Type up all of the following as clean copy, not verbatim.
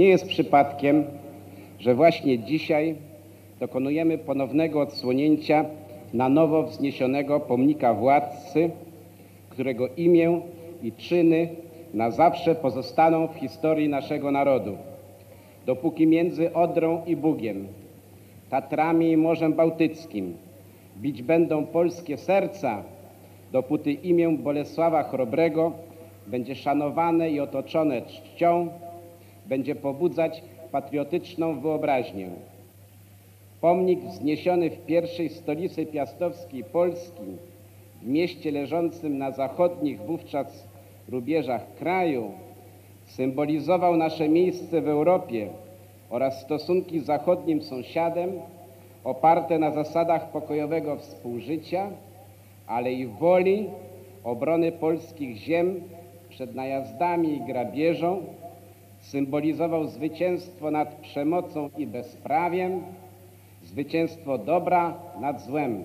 Nie jest przypadkiem, że właśnie dzisiaj dokonujemy ponownego odsłonięcia na nowo wzniesionego pomnika władcy, którego imię i czyny na zawsze pozostaną w historii naszego narodu. Dopóki między Odrą i Bugiem, Tatrami i Morzem Bałtyckim bić będą polskie serca, dopóty imię Bolesława Chrobrego będzie szanowane i otoczone czcią, będzie pobudzać patriotyczną wyobraźnię. Pomnik wzniesiony w pierwszej stolicy piastowskiej Polski, w mieście leżącym na zachodnich wówczas rubieżach kraju, symbolizował nasze miejsce w Europie oraz stosunki z zachodnim sąsiadem oparte na zasadach pokojowego współżycia, ale i woli obrony polskich ziem przed najazdami i grabieżą, symbolizował zwycięstwo nad przemocą i bezprawiem, zwycięstwo dobra nad złem.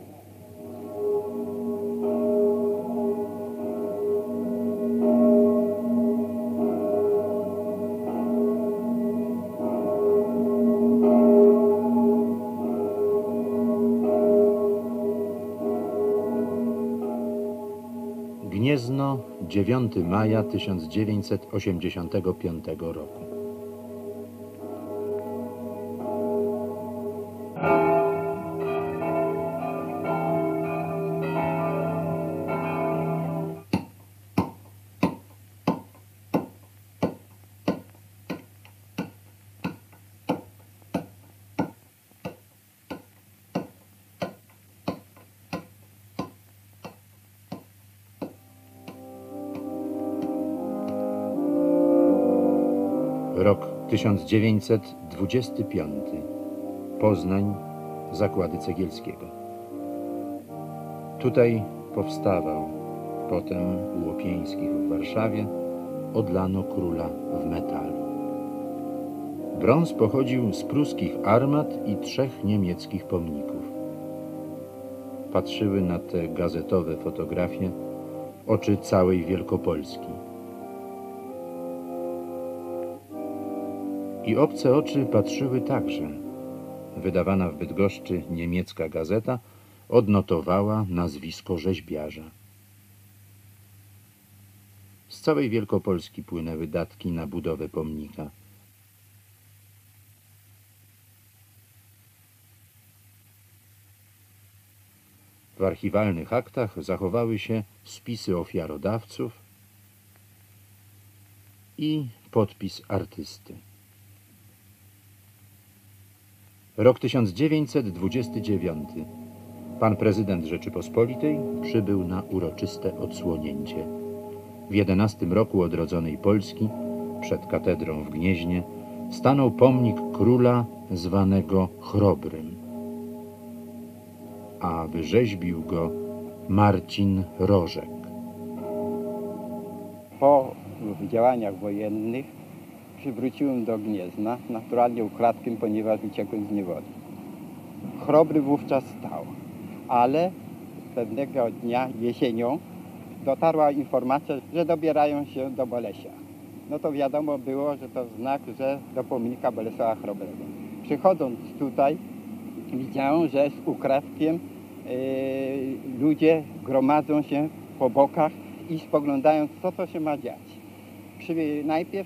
Gniezno, 9 maja 1985 roku. Rok 1925. Poznań, Zakłady Cegielskiego. Tutaj powstawał, potem u Łopieńskich w Warszawie odlano króla w metalu. Brąz pochodził z pruskich armat i 3 niemieckich pomników. Patrzyły na te gazetowe fotografie oczy całej Wielkopolski. I obce oczy patrzyły także. Wydawana w Bydgoszczy niemiecka gazeta odnotowała nazwisko rzeźbiarza. Z całej Wielkopolski płynęły datki na budowę pomnika. W archiwalnych aktach zachowały się spisy ofiarodawców i podpis artysty. Rok 1929. Pan prezydent Rzeczypospolitej przybył na uroczyste odsłonięcie. W 11 roku odrodzonej Polski, przed katedrą w Gnieźnie, stanął pomnik króla zwanego Chrobrym, a wyrzeźbił go Marcin Rożek. Po działaniach wojennych przywróciłem do Gniezna, naturalnie ukradkiem, ponieważ uciekłem z niewoli. Chrobry wówczas stał, ale pewnego dnia jesienią dotarła informacja, że dobierają się do Bolesia. No to wiadomo było, że to znak, że do pomnika Bolesława Chrobrego. Przychodząc tutaj widziałem, że z ukradkiem ludzie gromadzą się po bokach i spoglądają, co to się ma dziać. Najpierw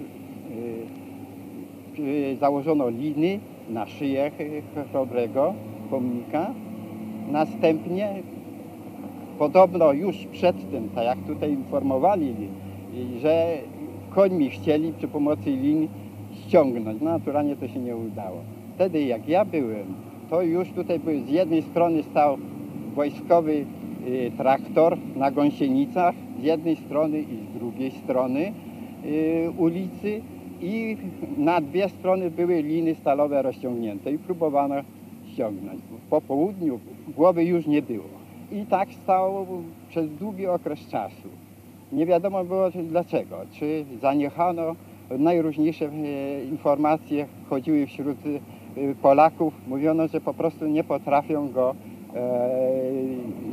założono liny na szyję Chrobrego pomnika. Następnie podobno już przed tym, tak jak tutaj informowali, że końmi chcieli przy pomocy lin ściągnąć. No, naturalnie to się nie udało. Wtedy jak ja byłem, to już tutaj z jednej strony stał wojskowy traktor na gąsienicach, z jednej strony i z drugiej strony ulicy, i na 2 strony były liny stalowe rozciągnięte i próbowano ściągnąć. Po południu głowy już nie było. I tak stało przez długi okres czasu. Nie wiadomo było dlaczego. Czy zaniechano, najróżniejsze informacje chodziły wśród Polaków. Mówiono, że po prostu nie potrafią go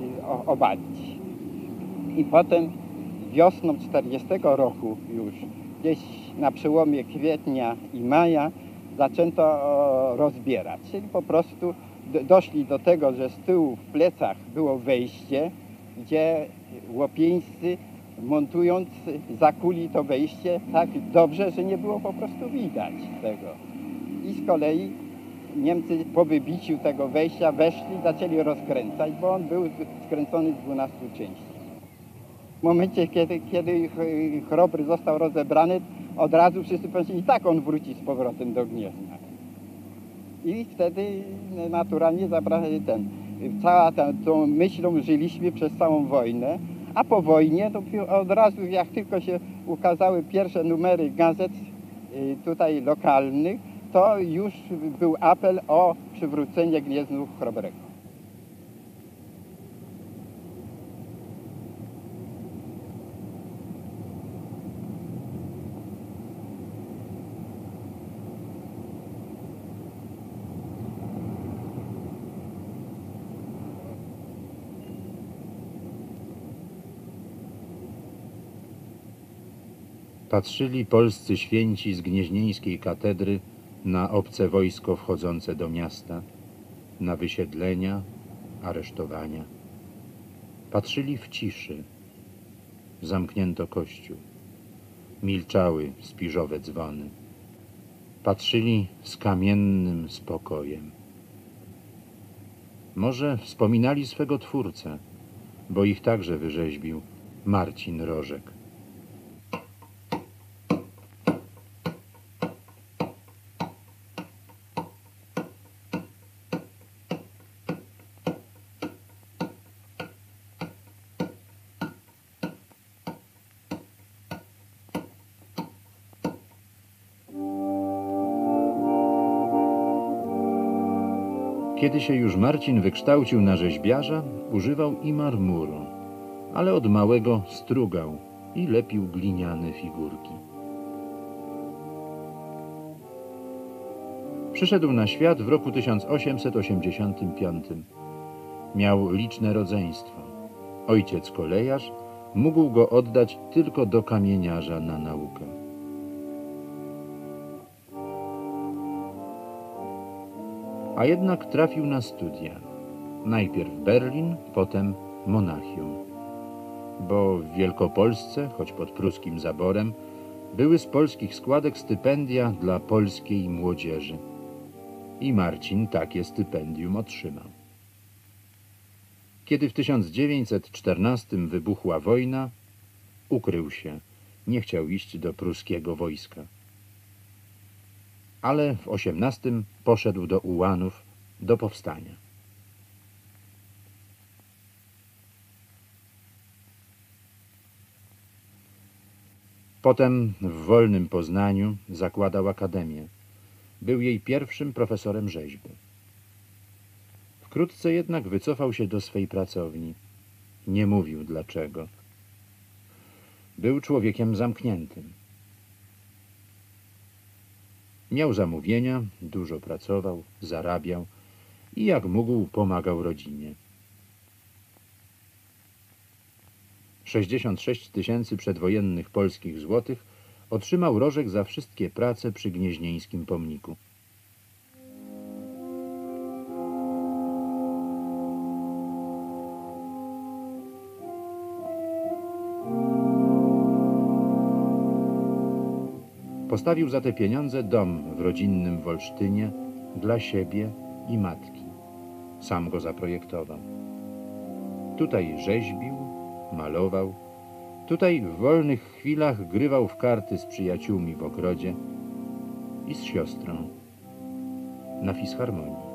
obalić. I potem wiosną 40 roku już gdzieś na przełomie kwietnia i maja zaczęto rozbierać. Czyli po prostu doszli do tego, że z tyłu w plecach było wejście, gdzie łopieńscy montując zakuli to wejście tak dobrze, że nie było po prostu widać tego. I z kolei Niemcy po wybiciu tego wejścia weszli, zaczęli rozkręcać, bo on był skręcony z 12 części. W momencie, kiedy Chrobry został rozebrany, od razu wszyscy powiedzieli, tak on wróci z powrotem do Gniezna. I wtedy naturalnie zabrali tą myślą żyliśmy przez całą wojnę, a po wojnie to od razu, jak tylko się ukazały pierwsze numery gazet tutaj lokalnych, to już był apel o przywrócenie Gnieznu Chrobrego. Patrzyli polscy święci z gnieźnieńskiej katedry na obce wojsko wchodzące do miasta, na wysiedlenia, aresztowania. Patrzyli w ciszy. Zamknięto kościół. Milczały spiżowe dzwony. Patrzyli z kamiennym spokojem. Może wspominali swego Twórcę, bo ich także wyrzeźbił Marcin Rożek. Kiedy się już Marcin wykształcił na rzeźbiarza, używał i marmuru, ale od małego strugał i lepił gliniane figurki. Przyszedł na świat w roku 1885. Miał liczne rodzeństwo. Ojciec kolejarz mógł go oddać tylko do kamieniarza na naukę. A jednak trafił na studia. Najpierw Berlin, potem Monachium. Bo w Wielkopolsce, choć pod pruskim zaborem, były z polskich składek stypendia dla polskiej młodzieży. I Marcin takie stypendium otrzymał. Kiedy w 1914 wybuchła wojna, ukrył się, nie chciał iść do pruskiego wojska. Ale w 18 poszedł do ułanów, do powstania. Potem w wolnym Poznaniu zakładał akademię. Był jej pierwszym profesorem rzeźby. Wkrótce jednak wycofał się do swej pracowni. Nie mówił dlaczego. Był człowiekiem zamkniętym. Miał zamówienia, dużo pracował, zarabiał i jak mógł pomagał rodzinie. 66 000 przedwojennych polskich złotych otrzymał Rożek za wszystkie prace przy gnieźnieńskim pomniku. Postawił za te pieniądze dom w rodzinnym Wolsztynie dla siebie i matki. Sam go zaprojektował. Tutaj rzeźbił, malował. Tutaj w wolnych chwilach grywał w karty z przyjaciółmi w ogrodzie i z siostrą na fisharmonii.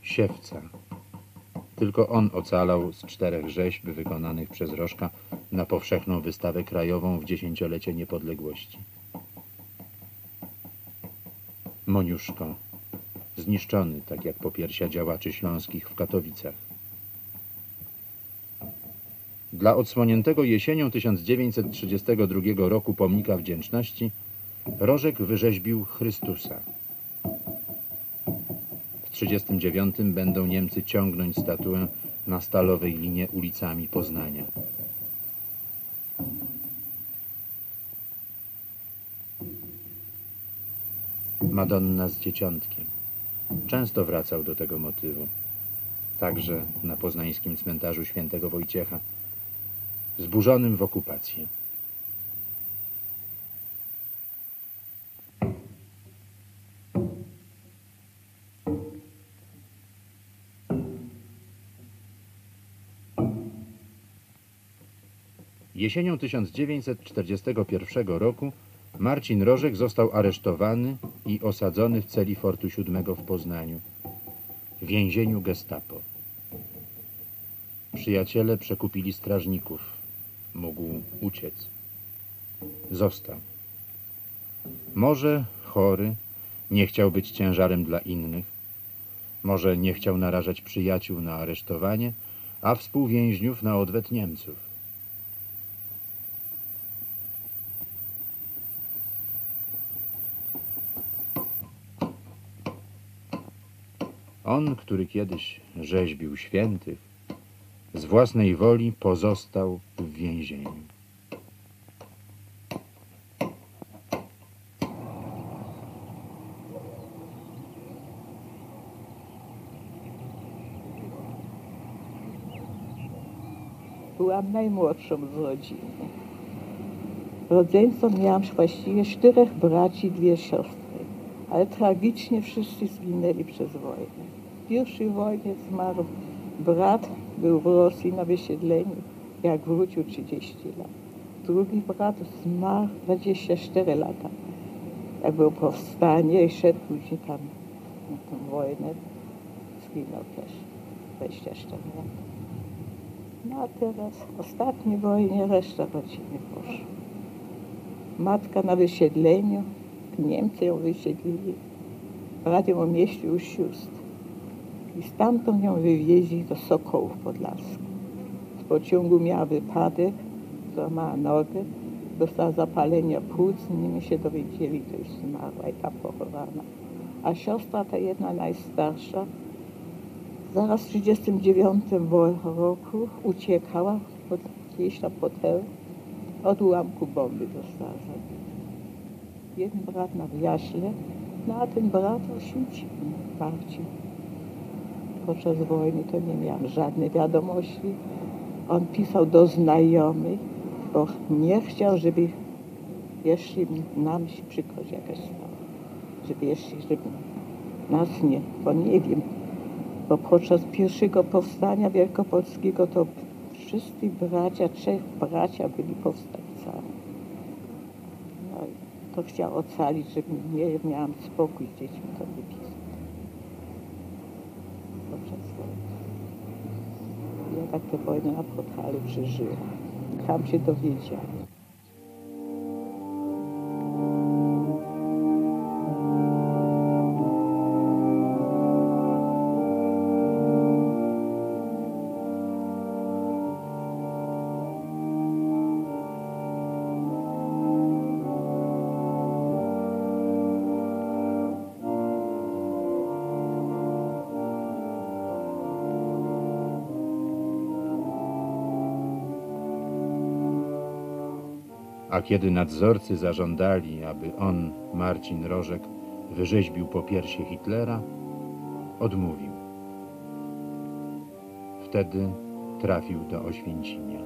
Siewca. Tylko on ocalał z 4 rzeźb wykonanych przez Rożka na powszechną wystawę krajową w 10-lecie niepodległości. Moniuszko, zniszczony, tak jak popiersia działaczy śląskich w Katowicach. Dla odsłoniętego jesienią 1932 roku pomnika wdzięczności Rożek wyrzeźbił Chrystusa. W 1939 będą Niemcy ciągnąć statuę na stalowej linie ulicami Poznania. Madonna z Dzieciątkiem. Często wracał do tego motywu. Także na poznańskim cmentarzu Świętego Wojciecha, zburzonym w okupację. Jesienią 1941 roku Marcin Rożek został aresztowany i osadzony w celi Fortu 7 w Poznaniu, w więzieniu Gestapo. Przyjaciele przekupili strażników. Mógł uciec. Został. Może chory, nie chciał być ciężarem dla innych, może nie chciał narażać przyjaciół na aresztowanie, a współwięźniów na odwet Niemców. On, który kiedyś rzeźbił świętych, z własnej woli pozostał w więzieniu. Byłam najmłodszą z rodziny. Rodzeństwo miałam właściwie 4 braci, 2 siostry, ale tragicznie wszyscy zginęli przez wojnę. W pierwszej wojnie zmarł brat, był w Rosji na wysiedleniu, jak wrócił 30 lat. Drugi brat zmarł 24 lata, jak było powstanie i szedł później tam na tę wojnę, zginął też 24 lata. No a teraz w ostatniej wojnie reszta rodziny poszła. Matka na wysiedleniu, Niemcy ją wysiedlili, brat ją umieścił u sióstr i stamtąd ją wywieźli do Sokołów Podlaskich. Z pociągu miała wypadek, złamała nogę, dostała zapalenia płuc, nimi się dowiedzieli, to już zmarła i tam pochowana. A siostra, ta jedna najstarsza, zaraz w 1939 roku uciekała gdzieś tam pod Hel, od ułamku bomby dostała zabita. Jeden brat na Jaśle, no a ten brat Osiuci, Marcin. Podczas wojny to nie miałam żadnej wiadomości. On pisał do znajomych, bo nie chciał, żeby jeszcze nam się przykrość jakaś stała. Żeby nas nie, bo nie wiem. Bo podczas pierwszego powstania wielkopolskiego to wszyscy bracia, 3 bracia byli powstańcami. No i to chciał ocalić, żeby nie miałam spokój z dziećmi, to nie pisał. Podczas wojny. Ja tak tę wojnę na Podhalu przeżyłam. Tam się dowiedziałam. A kiedy nadzorcy zażądali, aby on, Marcin Rożek, wyrzeźbił popiersie Hitlera, odmówił. Wtedy trafił do Oświęcimia.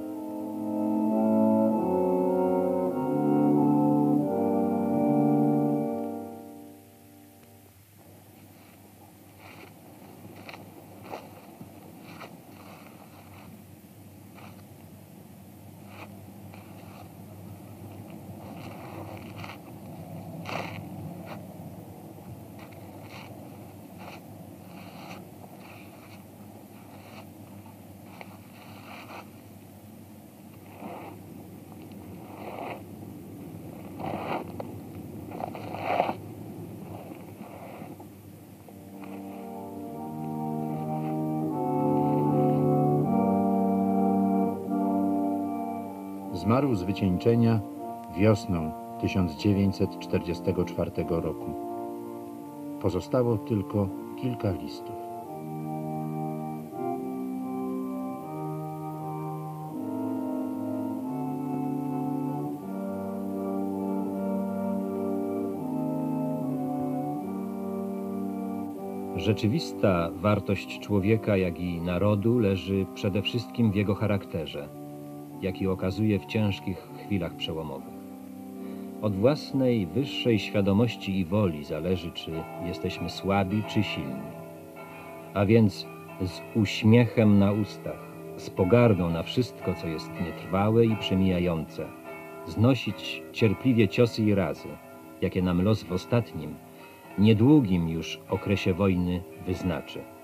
Zmarł z wycieńczenia wiosną 1944 roku. Pozostało tylko kilka listów. Rzeczywista wartość człowieka, jak i narodu leży przede wszystkim w jego charakterze, jaki okazuje w ciężkich chwilach przełomowych. Od własnej, wyższej świadomości i woli zależy, czy jesteśmy słabi, czy silni. A więc z uśmiechem na ustach, z pogardą na wszystko, co jest nietrwałe i przemijające, znosić cierpliwie ciosy i razy, jakie nam los w ostatnim, niedługim już okresie wojny wyznaczy.